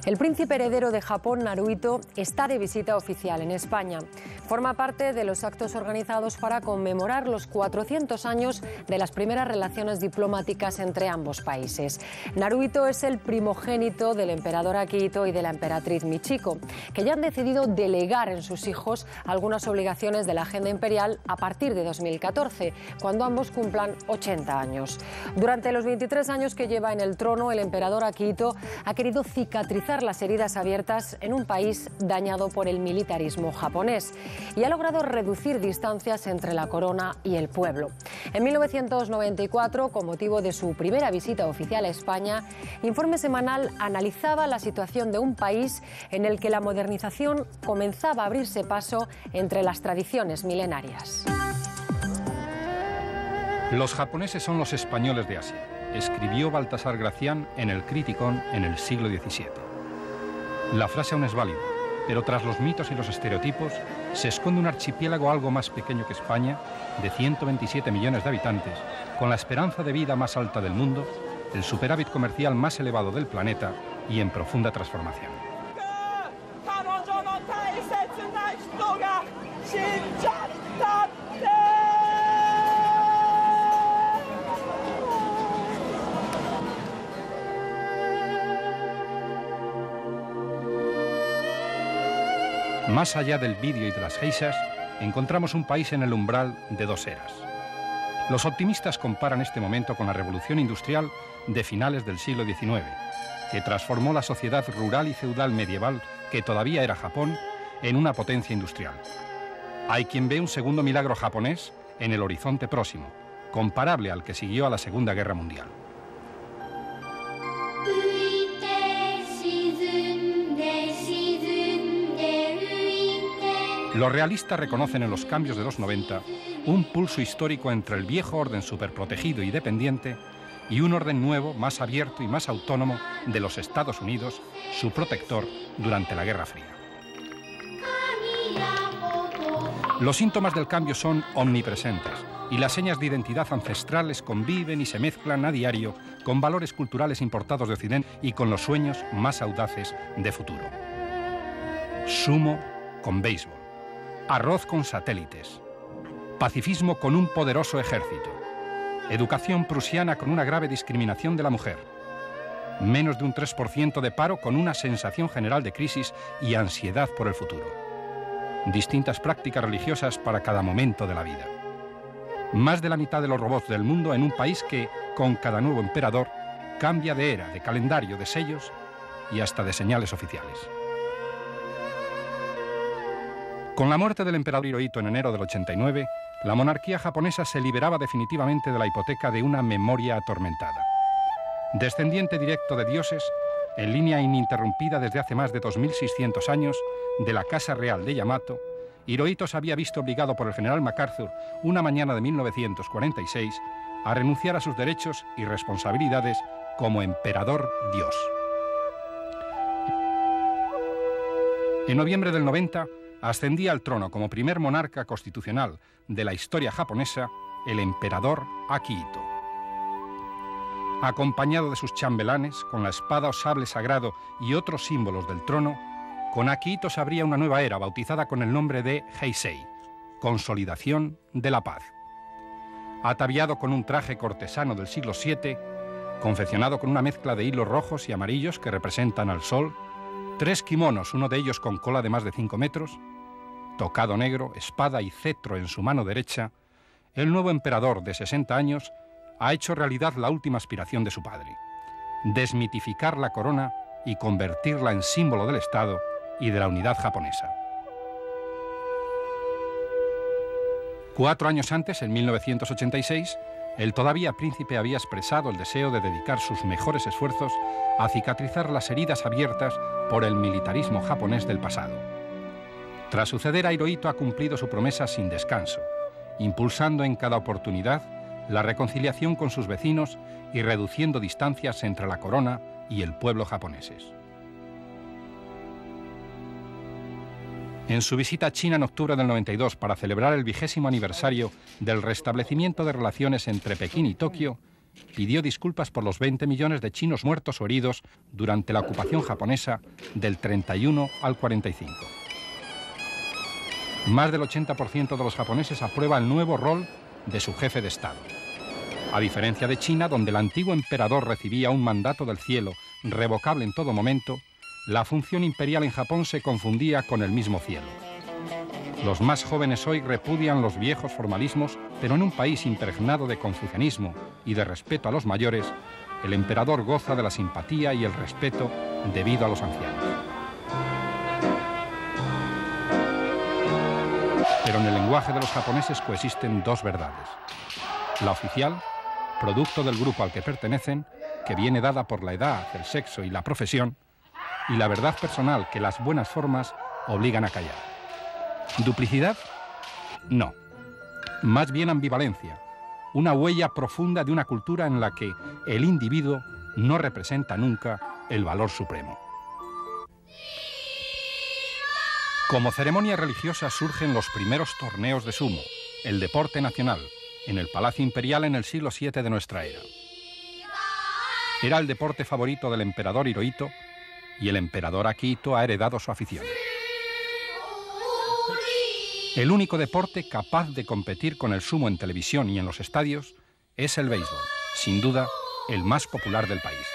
El príncipe heredero de Japón, Naruhito, está de visita oficial en España. Forma parte de los actos organizados para conmemorar los 400 años de las primeras relaciones diplomáticas entre ambos países. Naruhito es el primogénito del emperador Akihito y de la emperatriz Michiko, que ya han decidido delegar en sus hijos algunas obligaciones de la agenda imperial a partir de 2014, cuando ambos cumplan 80 años. Durante los 23 años que lleva en el trono, el emperador Akihito ha querido cicatrizar las heridas abiertas en un país dañado por el militarismo japonés y ha logrado reducir distancias entre la corona y el pueblo. En 1994, con motivo de su primera visita oficial a España, Informe Semanal analizaba la situación de un país en el que la modernización comenzaba a abrirse paso entre las tradiciones milenarias. Los japoneses son los españoles de Asia, escribió Baltasar Gracián en el Criticón en el siglo XVII. La frase aún es válida, pero tras los mitos y los estereotipos se esconde un archipiélago algo más pequeño que España, de 127 millones de habitantes, con la esperanza de vida más alta del mundo, el superávit comercial más elevado del planeta y en profunda transformación. Más allá del vídeo y de las geishas, encontramos un país en el umbral de dos eras. Los optimistas comparan este momento con la revolución industrial de finales del siglo XIX, que transformó la sociedad rural y feudal medieval, que todavía era Japón, en una potencia industrial. Hay quien ve un segundo milagro japonés en el horizonte próximo, comparable al que siguió a la Segunda Guerra Mundial. Los realistas reconocen en los cambios de los 90 un pulso histórico entre el viejo orden superprotegido y dependiente y un orden nuevo, más abierto y más autónomo de los Estados Unidos, su protector durante la Guerra Fría. Los síntomas del cambio son omnipresentes y las señas de identidad ancestrales conviven y se mezclan a diario con valores culturales importados de Occidente y con los sueños más audaces de futuro. Sumo con béisbol. Arroz con satélites, pacifismo con un poderoso ejército, educación prusiana con una grave discriminación de la mujer, menos de un 3% de paro con una sensación general de crisis y ansiedad por el futuro, distintas prácticas religiosas para cada momento de la vida, más de la mitad de los robots del mundo en un país que, con cada nuevo emperador, cambia de era, de calendario, de sellos y hasta de señales oficiales. Con la muerte del emperador Hirohito en enero del 89, la monarquía japonesa se liberaba definitivamente de la hipoteca de una memoria atormentada. Descendiente directo de dioses, en línea ininterrumpida desde hace más de 2600 años de la Casa Real de Yamato, Hirohito se había visto obligado por el general MacArthur una mañana de 1946 a renunciar a sus derechos y responsabilidades como emperador dios. En noviembre del 90, ascendía al trono como primer monarca constitucional de la historia japonesa el emperador Akihito. Acompañado de sus chambelanes, con la espada o sable sagrado y otros símbolos del trono, con Akihito se abría una nueva era bautizada con el nombre de Heisei, consolidación de la paz. Ataviado con un traje cortesano del siglo VII, confeccionado con una mezcla de hilos rojos y amarillos que representan al sol, 3 kimonos, uno de ellos con cola de más de 5 metros, tocado negro, espada y cetro en su mano derecha, el nuevo emperador de 60 años ha hecho realidad la última aspiración de su padre: desmitificar la corona y convertirla en símbolo del Estado y de la unidad japonesa. 4 años antes, en 1986, el todavía príncipe había expresado el deseo de dedicar sus mejores esfuerzos a cicatrizar las heridas abiertas por el militarismo japonés del pasado. Tras suceder a Hirohito, ha cumplido su promesa sin descanso, impulsando en cada oportunidad la reconciliación con sus vecinos y reduciendo distancias entre la corona y el pueblo japoneses. En su visita a China en octubre del 92 para celebrar el 20º aniversario del restablecimiento de relaciones entre Pekín y Tokio, pidió disculpas por los 20 millones de chinos muertos o heridos durante la ocupación japonesa del 31 al 45. Más del 80% de los japoneses aprueba el nuevo rol de su jefe de Estado. A diferencia de China, donde el antiguo emperador recibía un mandato del cielo, revocable en todo momento, la función imperial en Japón se confundía con el mismo cielo. Los más jóvenes hoy repudian los viejos formalismos, pero en un país impregnado de confucianismo y de respeto a los mayores, el emperador goza de la simpatía y el respeto debido a los ancianos. Pero en el lenguaje de los japoneses coexisten dos verdades. La oficial, producto del grupo al que pertenecen, que viene dada por la edad, el sexo y la profesión, y la verdad personal, que las buenas formas obligan a callar. ¿Duplicidad? No. Más bien ambivalencia, una huella profunda de una cultura en la que el individuo no representa nunca el valor supremo. Como ceremonia religiosa surgen los primeros torneos de sumo, el deporte nacional, en el Palacio Imperial en el siglo VII de nuestra era. Era el deporte favorito del emperador Hirohito y el emperador Akihito ha heredado su afición. El único deporte capaz de competir con el sumo en televisión y en los estadios es el béisbol, sin duda el más popular del país.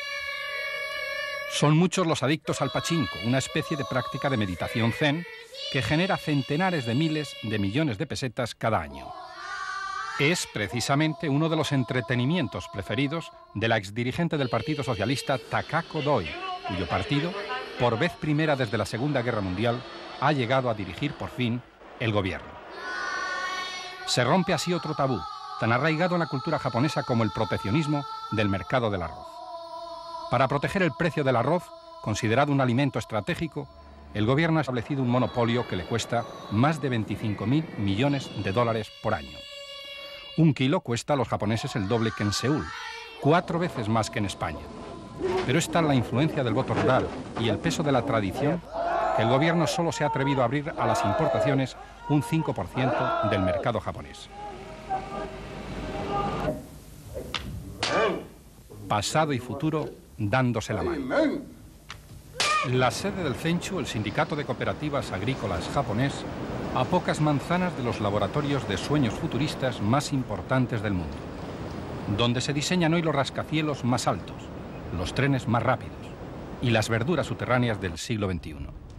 Son muchos los adictos al pachinko, una especie de práctica de meditación zen que genera centenares de miles de millones de pesetas cada año. Es precisamente uno de los entretenimientos preferidos de la exdirigente del Partido Socialista Takako Doi, cuyo partido, por vez primera desde la Segunda Guerra Mundial, ha llegado a dirigir por fin el gobierno. Se rompe así otro tabú, tan arraigado en la cultura japonesa como el proteccionismo del mercado del arroz. Para proteger el precio del arroz, considerado un alimento estratégico, el gobierno ha establecido un monopolio que le cuesta más de 25.000 millones de dólares por año. Un kilo cuesta a los japoneses el doble que en Seúl, 4 veces más que en España. Pero es tal la influencia del voto rural y el peso de la tradición que el gobierno solo se ha atrevido a abrir a las importaciones un 5% del mercado japonés. Pasado y futuro dándose la mano. La sede del Zenchu, el sindicato de cooperativas agrícolas japonés, a pocas manzanas de los laboratorios de sueños futuristas más importantes del mundo, donde se diseñan hoy los rascacielos más altos, los trenes más rápidos y las verduras subterráneas del siglo XXI.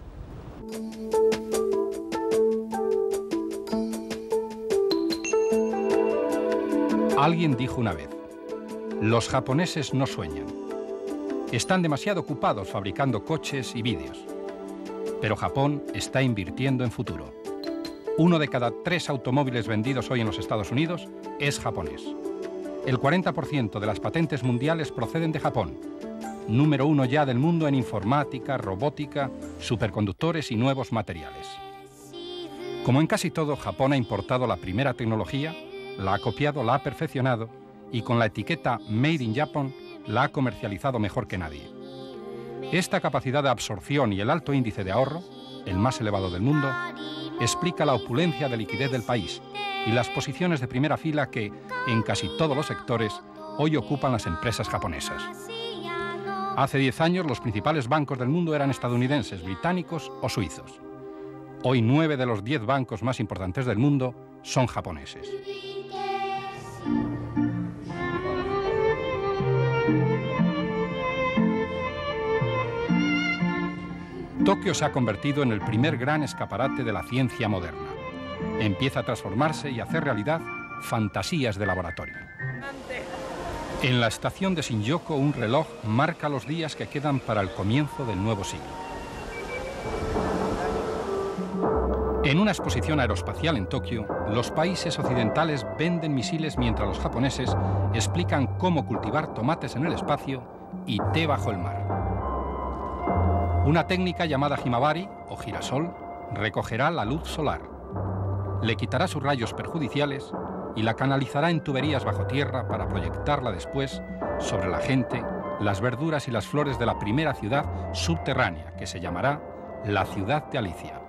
Alguien dijo una vez: los japoneses no sueñan. Están demasiado ocupados fabricando coches y vídeos. Pero Japón está invirtiendo en futuro. 1 de cada 3 automóviles vendidos hoy en los Estados Unidos es japonés. El 40% de las patentes mundiales proceden de Japón. Número 1 ya del mundo en informática, robótica, superconductores y nuevos materiales. Como en casi todo, Japón ha importado la primera tecnología, la ha copiado, la ha perfeccionado y con la etiqueta Made in Japan la ha comercializado mejor que nadie. Esta capacidad de absorción y el alto índice de ahorro, el más elevado del mundo, explica la opulencia de liquidez del país y las posiciones de primera fila que, en casi todos los sectores, hoy ocupan las empresas japonesas. Hace 10 años los principales bancos del mundo eran estadounidenses, británicos o suizos. Hoy 9 de los 10 bancos más importantes del mundo son japoneses. Tokio se ha convertido en el primer gran escaparate de la ciencia moderna. Empieza a transformarse y a hacer realidad fantasías de laboratorio. En la estación de Shinjuku, un reloj marca los días que quedan para el comienzo del nuevo siglo. En una exposición aeroespacial en Tokio, los países occidentales venden misiles mientras los japoneses explican cómo cultivar tomates en el espacio y té bajo el mar. Una técnica llamada Himawari, o girasol, recogerá la luz solar, le quitará sus rayos perjudiciales y la canalizará en tuberías bajo tierra para proyectarla después sobre la gente, las verduras y las flores de la primera ciudad subterránea, que se llamará la ciudad de Alicia.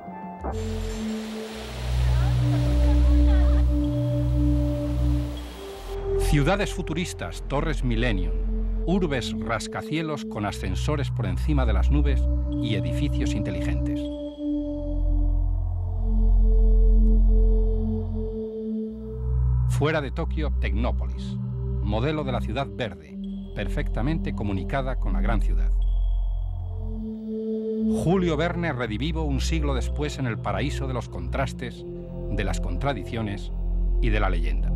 Ciudades futuristas, torres Millennium, urbes rascacielos con ascensores por encima de las nubes y edificios inteligentes. Fuera de Tokio, Tecnópolis, modelo de la ciudad verde, perfectamente comunicada con la gran ciudad. Julio Verne redivivo un siglo después en el paraíso de los contrastes, de las contradicciones y de la leyenda.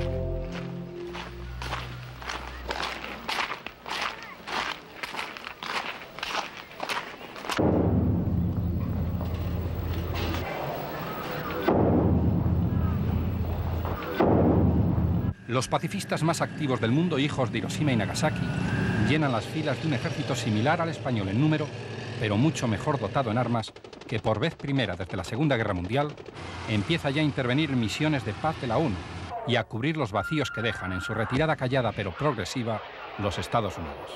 Los pacifistas más activos del mundo, hijos de Hiroshima y Nagasaki, llenan las filas de un ejército similar al español en número, pero mucho mejor dotado en armas, que por vez primera desde la Segunda Guerra Mundial empieza ya a intervenir en misiones de paz de la ONU y a cubrir los vacíos que dejan en su retirada callada pero progresiva los Estados Unidos.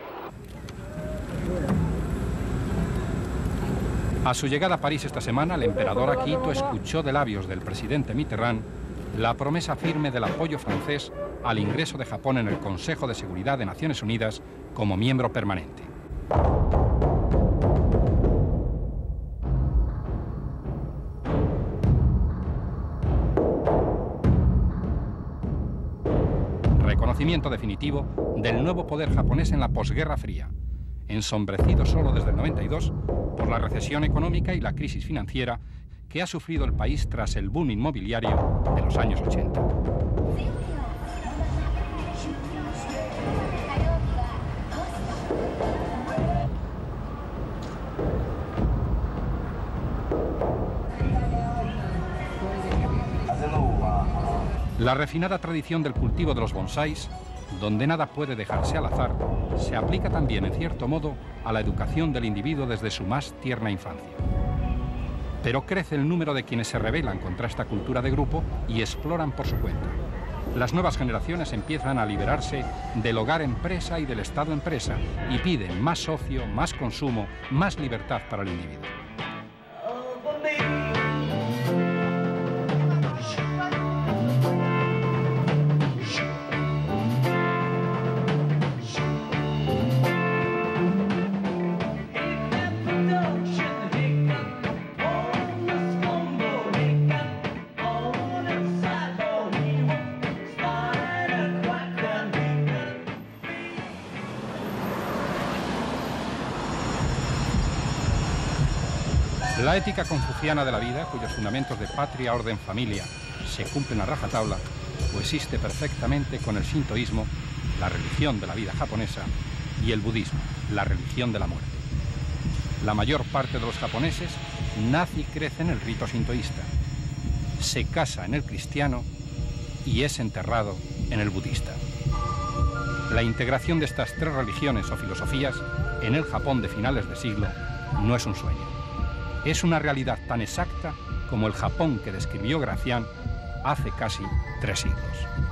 A su llegada a París esta semana, el emperador Akihito escuchó de labios del presidente Mitterrand la promesa firme del apoyo francés al ingreso de Japón en el Consejo de Seguridad de Naciones Unidas como miembro permanente. Reconocimiento definitivo del nuevo poder japonés en la posguerra fría, ensombrecido solo desde el 92 por la recesión económica y la crisis financiera que ha sufrido el país tras el boom inmobiliario de los años 80. La refinada tradición del cultivo de los bonsáis, donde nada puede dejarse al azar, se aplica también, en cierto modo, a la educación del individuo desde su más tierna infancia. Pero crece el número de quienes se rebelan contra esta cultura de grupo y exploran por su cuenta. Las nuevas generaciones empiezan a liberarse del hogar empresa y del Estado empresa y piden más ocio, más consumo, más libertad para el individuo. La ética confuciana de la vida, cuyos fundamentos de patria, orden, familia se cumplen a rajatabla, coexiste perfectamente con el shintoísmo, la religión de la vida japonesa, y el budismo, la religión de la muerte. La mayor parte de los japoneses nace y crece en el rito shintoísta, se casa en el cristiano y es enterrado en el budista. La integración de estas tres religiones o filosofías en el Japón de finales de siglo no es un sueño. Es una realidad tan exacta como el Japón que describió Gracián hace casi 3 siglos.